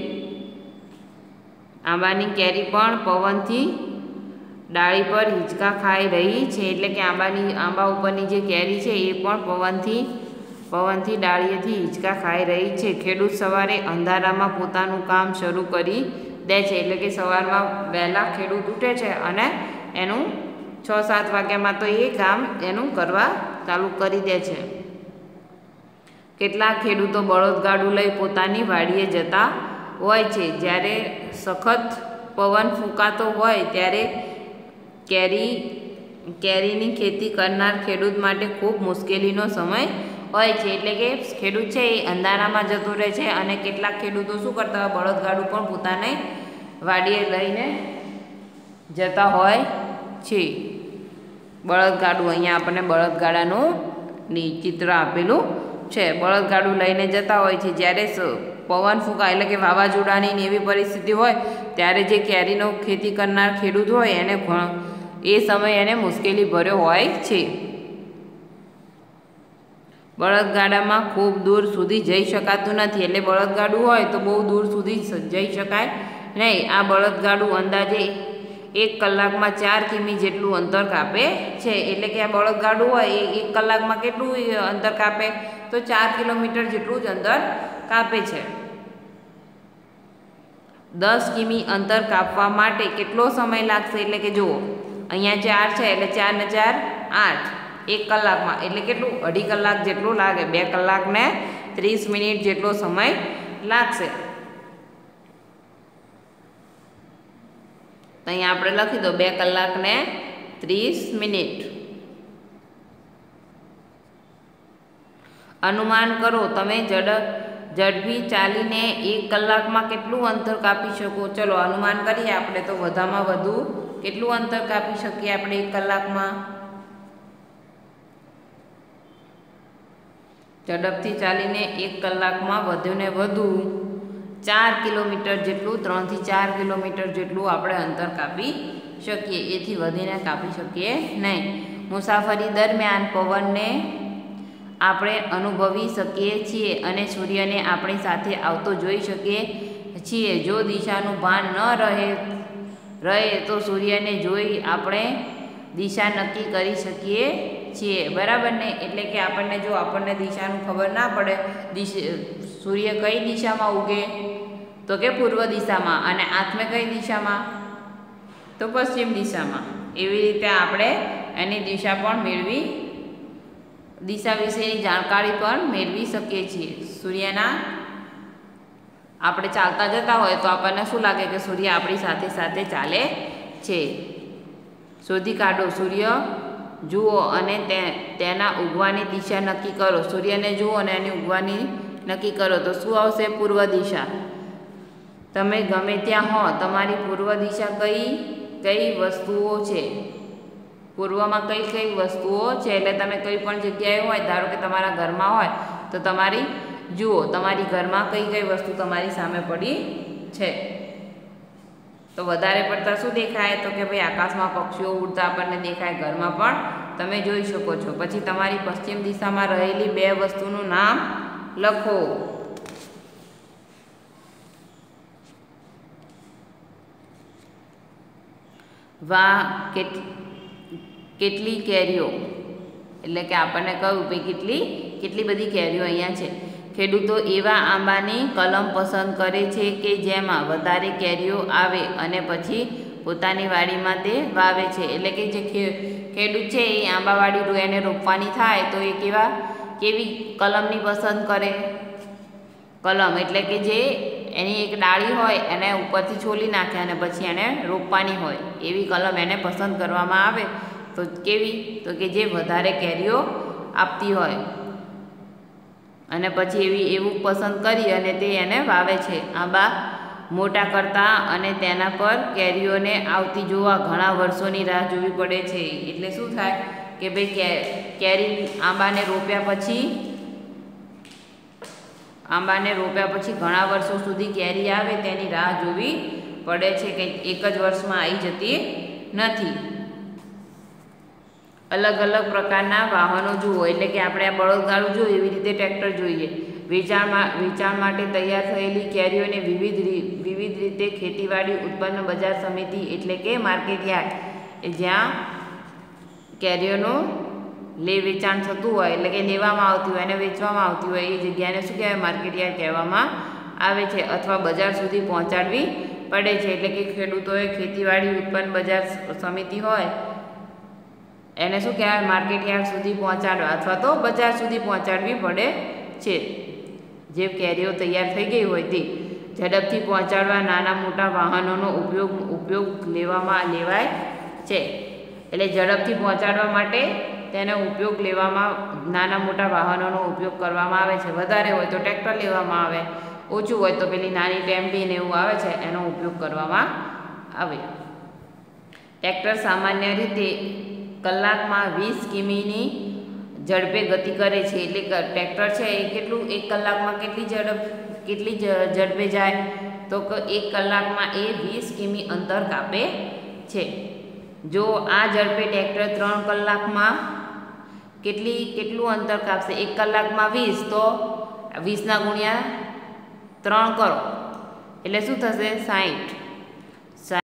આંબાની કેરી પણ પવનથી ડાળી પર હિંચકા ખાઈ રહી છે, એટલે કે આંબાની આંબા ઉપરની જે કેરી છે એ પણ પવનથી પવનથી ડાળીએથી હિંચકા ખાઈ રહી છે. ખેડૂત સવારે અંધારામાં પોતાનું કામ શરૂ કરી દે છે, એટલે કે સવારમાં વહેલા ખેડૂત ઉઠે છે અને એનું છ સાત વાગ્યામાં તો એ કામ એનું કરવા ચાલુ કરી દે છે. કેટલાક ખેડૂતો બળદગાડું લઈ પોતાની વાડીએ જતા હોય છે. જ્યારે સખત પવન ફૂંકાતો હોય ત્યારે કેરી કેરીની ખેતી કરનાર ખેડૂત માટે ખૂબ મુશ્કેલીનો સમય હોય છે, એટલે કે ખેડૂત છે એ અંધારામાં જતો રહે છે અને કેટલાક ખેડૂતો શું કરતા હોય, બળદગાડું પણ પોતાને વાડીએ લઈને જતા હોય છે. બળદગાડું, અહીંયા આપણને બળદગાડાનું ચિત્ર આપેલું છે. બળદગાડું લઈને જતા હોય છે. જ્યારે પવન ફૂંકાય એટલે કે વાવાઝોડાની એવી પરિસ્થિતિ હોય ત્યારે જે કેરીનો ખેતી કરનાર ખેડૂત હોય એને એ સમય એને મુશ્કેલી ભર્યો હોય છે. બળદગાડામાં ખૂબ દૂર સુધી જઈ શકાતું નથી, એટલે બળદગાડું હોય તો બહુ દૂર સુધી જઈ શકાય નહીં. આ બળદગાડું અંદાજે એક કલાકમાં ચાર કિમી જેટલું અંતર કાપે છે, એટલે કે આ બળદગાડું હોય એ એક કલાકમાં કેટલું અંતર કાપે તો ચાર કિલોમીટર જેટલું જ અંતર કાપે છે. દસ કિમી અંતર કાપવા માટે કેટલો સમય લાગશે, એટલે કે જુઓ અહીંયા ચાર છે એટલે ચાર ને ચાર આઠ, એક કલાકમાં એટલે કેટલું અઢી કલાક જેટલું લાગે, બે કલાક ને ત્રીસ મિનિટ જેટલો સમય લાગશે. તો અહીંયા આપણે લખી દો બે કલાક ને ત્રીસ મિનિટ. અનુમાન કરો તમે ઝડપ ઝડપી ચાલીને એક કલાકમાં કેટલું અંતર કાપી શકો. ચલો અનુમાન કરીએ આપણે તો વધામાં વધુ કેટલું અંતર કાપી શકીએ આપણે એક કલાકમાં. ઝડપથી ચાલીને એક કલાકમાં વધુને વધુ ચાર કિલોમીટર જેટલું, ત્રણથી ચાર કિલોમીટર જેટલું આપણે અંતર કાપી શકીએ, એથી વધીને કાપી શકીએ નહીં. મુસાફરી દરમિયાન પવનને આપણે અનુભવી શકીએ છીએ અને સૂર્યને આપણી સાથે આવતો જોઈ શકીએ છીએ. જો દિશાનું ભાન ન રહે રહે તો સૂર્યને જોઈ આપણે દિશા નક્કી કરી શકીએ છીએ, બરાબર ને. એટલે કે આપણને જો આપણને દિશાનું ખબર ના પડે, દિશા સૂર્ય કઈ દિશામાં ઉગે તો કે પૂર્વ દિશામાં, અને આથમે કઈ દિશામાં તો પશ્ચિમ દિશામાં. એવી રીતે આપણે એની દિશા પણ મેળવી દિશા વિશેની જાણકારી પણ મેળવી શકીએ છીએ. સૂર્યના આપણે ચાલતા જતા હોય તો આપણને શું લાગે કે સૂર્ય આપણી સાથે સાથે ચાલે છે. શોધી કાઢો, સૂર્ય જુઓ અને તે તેના ઉગવાની દિશા નક્કી કરો. સૂર્યને જુઓ અને એની ઉગવાની નક્કી કરો તો શું આવશે? પૂર્વ દિશા. તમે ગમે ત્યાં હો, તમારી પૂર્વ દિશા કઈ કઈ વસ્તુઓ છે, પૂર્વમાં કઈ કઈ વસ્તુઓ છે. એટલે તમે કઈ પણ જગ્યાએ હોય, ધારો કે તમારા ઘરમાં હોય તો તમારી જુઓ તમારી ઘરમાં કઈ કઈ વસ્તુ તમારી સામે પડી છે. તો વધારે પડતા શું દેખાય તો કે ભાઈ આકાશમાં પક્ષીઓ ઉડતા આપણને દેખાય, ઘરમાં પણ તમે જોઈ શકો છો. પછી તમારી પશ્ચિમ દિશામાં રહેલી બે વસ્તુનું નામ લખો. વાહ કેટલી કેરીઓ, એટલે કે આપણને કહ્યું કે કેટલી કેટલી બધી કેરીઓ અહીંયા છે. ખેડૂતો એવા આંબાની કલમ પસંદ કરે છે કે જેમાં વધારે કેરીઓ આવે અને પછી પોતાની વાડીમાં તે વાવે છે. એટલે કે જે ખેડૂત છે એ આંબાવાડી એને રોપવાની થાય તો એ કેવા કેવી કલમની પસંદ કરે? કલમ એટલે કે જે એની એક ડાળી હોય એને ઉપરથી છોલી નાખે અને પછી એને રોપવાની હોય એવી કલમ એને પસંદ કરવામાં આવે. તો કેવી? તો કે જે વધારે કેરીઓ આપતી હોય, અને પછી એવી એવું પસંદ કરી અને તે એને વાવે છે. આંબા મોટા કરતા અને તેના પર કેરીઓને આવતી જોવા ઘણા વર્ષોની રાહ જોવી પડે છે. એટલે શું થાય કે ભાઈ કે કેરી આંબાને રોપ્યા પછી આંબાને રોપ્યા પછી ઘણા વર્ષો સુધી કેરી આવે તેની રાહ જોવી પડે છે, કે એક જ વર્ષમાં આવી જતી નથી. અલગ અલગ પ્રકારના વાહનો જુઓ, એટલે કે આપણે આ બળદગાડું જોઈએ એવી રીતે ટ્રેક્ટર જોઈએ. વેચાણમાં વેચાણ માટે તૈયાર થયેલી કેરીઓને વિવિધ વિવિધ રીતે ખેતીવાડી ઉત્પન્ન બજાર સમિતિ એટલે કે માર્કેટ યાર્ડ, એ જ્યાં કેરીઓનું લે વેચાણ થતું હોય, એટલે કે લેવામાં આવતી હોય અને વેચવામાં આવતી હોય એ જગ્યાને શું કહેવાય? માર્કેટ યાર્ડ કહેવામાં આવે છે. અથવા બજાર સુધી પહોંચાડવી પડે છે, એટલે કે ખેડૂતોએ ખેતીવાડી ઉત્પન્ન બજાર સમિતિ હોય એને શું કહેવાય? માર્કેટ યાર્ડ સુધી પહોંચાડવા અથવા તો બજાર સુધી પહોંચાડવી પડે છે. જે કેરીઓ તૈયાર થઈ ગઈ હોય તે ઝડપથી પહોંચાડવા નાના મોટા વાહનોનો ઉપયોગ ઉપયોગ લેવામાં લેવાય છે. એટલે ઝડપથી પહોંચાડવા માટે તેનો ઉપયોગ લેવામાં નાના મોટા વાહનોનો ઉપયોગ કરવામાં આવે છે. વધારે હોય તો ટ્રેક્ટર લેવામાં આવે, ઓછું હોય તો પેલી નાની ટેમ્પી ને એવું આવે છે એનો ઉપયોગ કરવામાં આવે. ટ્રેક્ટર સામાન્ય રીતે કલાકમાં વીસ કિમીની ઝડપે ગતિ કરે છે. એટલે ટ્રેક્ટર છે એ કેટલું એક કલાકમાં કેટલી ઝડપ કેટલી ઝડપે જાય? તો એક કલાકમાં એ વીસ કિમી અંતર કાપે છે. જો આ ઝડપે ટ્રેક્ટર ત્રણ કલાકમાં કેટલી કેટલું અંતર કાપશે? એક કલાકમાં વીસ, તો વીસના ગુણ્યા ત્રણ કરો એટલે શું થશે? સાઠ.